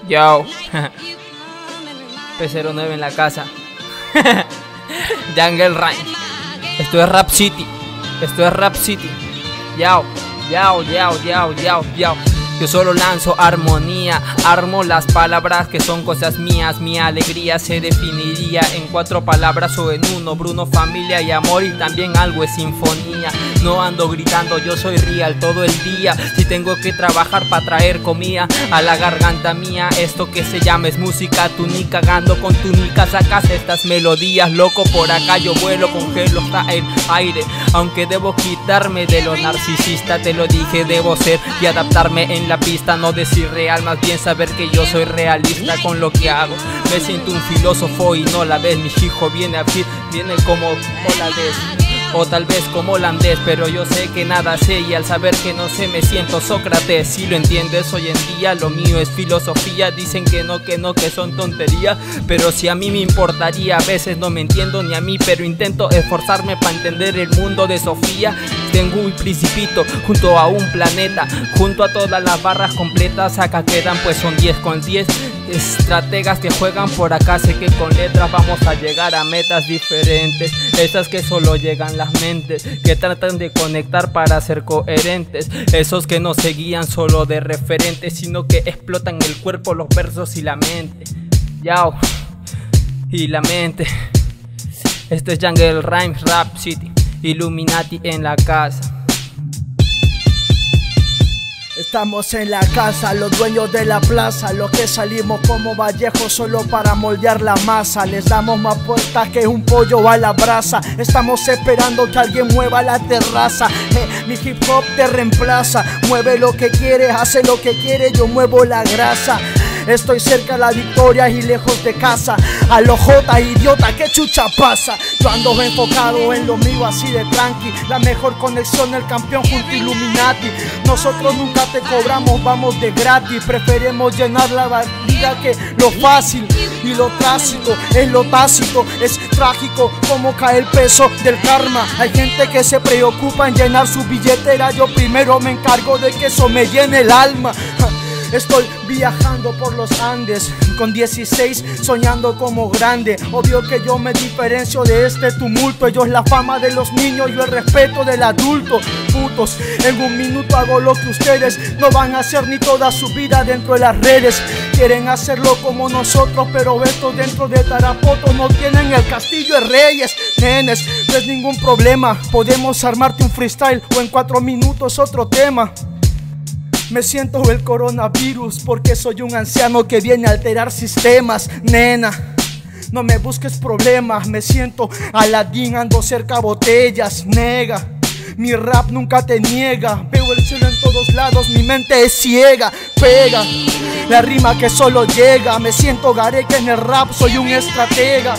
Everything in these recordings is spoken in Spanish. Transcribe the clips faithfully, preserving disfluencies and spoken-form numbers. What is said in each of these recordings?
Yo P cero nueve en la casa. Jungle Rhyme. Esto es Rap City. Esto es Rap City. Yao, yao, yao, yao, yao, yao. Yo solo lanzo armonía, armo las palabras que son cosas mías. Mi alegría se definiría en cuatro palabras o en uno: Bruno, familia y amor, y también algo es sinfonía. No ando gritando, yo soy real todo el día. Si tengo que trabajar para traer comida a la garganta mía, esto que se llama es música. Tú ni cagando con tu nica sacas estas melodías. Loco, por acá yo vuelo, congelo hasta el aire. Aunque debo quitarme de lo narcisista, te lo dije, debo ser y adaptarme en la pista. No decir real, más bien saber que yo soy realista con lo que hago. Me siento un filósofo y no la ves. Mi hijo viene a fin, viene como holandés, o tal vez como holandés, pero yo sé que nada sé, y al saber que no sé me siento Sócrates. Si lo entiendes hoy en día, lo mío es filosofía. Dicen que no, que no, que son tonterías, pero si a mí me importaría. A veces no me entiendo ni a mí, pero intento esforzarme para entender el mundo de Sofía. Tengo un principito junto a un planeta, junto a todas las barras completas. Acá quedan pues son diez con diez estrategas que juegan por acá. Sé que con letras vamos a llegar a metas diferentes, esas que solo llegan las mentes, que tratan de conectar para ser coherentes. Esos que no se guían solo de referentes, sino que explotan el cuerpo, los versos y la mente. Yao, y la mente. Este es Jungle Rhyme, Rap City, Illuminati en la casa. Estamos en la casa, los dueños de la plaza, los que salimos como Vallejo solo para moldear la masa. Les damos más puertas que un pollo a la brasa. Estamos esperando que alguien mueva la terraza. eh, Mi hip hop te reemplaza. Mueve lo que quiere, hace lo que quiere, yo muevo la grasa. Estoy cerca de la victoria y lejos de casa. A lo J, idiota, ¿qué chucha pasa? Yo ando enfocado en lo mío así de tranqui. La mejor conexión, el campeón junto a Illuminati. Nosotros nunca te cobramos, vamos de gratis. Preferimos llenar la barriga que lo fácil. Y lo trágico es lo tácito. Es trágico como cae el peso del karma. Hay gente que se preocupa en llenar su billetera. Yo primero me encargo de que eso me llene el alma. Estoy viajando por los Andes con dieciséis, soñando como grande. Obvio que yo me diferencio de este tumulto. Ellos la fama de los niños, yo el respeto del adulto. Putos, en un minuto hago lo que ustedes no van a hacer ni toda su vida dentro de las redes. Quieren hacerlo como nosotros, pero estos dentro de Tarapoto no tienen el castillo de reyes. Nenes, no es ningún problema, podemos armarte un freestyle o en cuatro minutos otro tema. Me siento el coronavirus porque soy un anciano que viene a alterar sistemas. Nena, no me busques problemas. Me siento Aladín, ando cerca botellas. Nega, mi rap nunca te niega. Veo el cielo en todos lados, mi mente es ciega. Pega la rima que solo llega. Me siento Gareca en el rap, soy un estratega.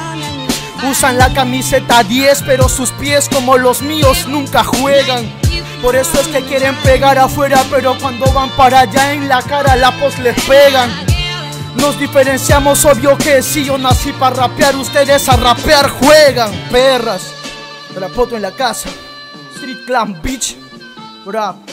Usan la camiseta diez, pero sus pies como los míos nunca juegan. Por eso es que quieren pegar afuera, pero cuando van para allá en la cara la pos les pegan. Nos diferenciamos, obvio que sí, yo nací para rapear, ustedes a rapear juegan. Perras, Tarapoto en la casa, Street Clan Bitch, rap.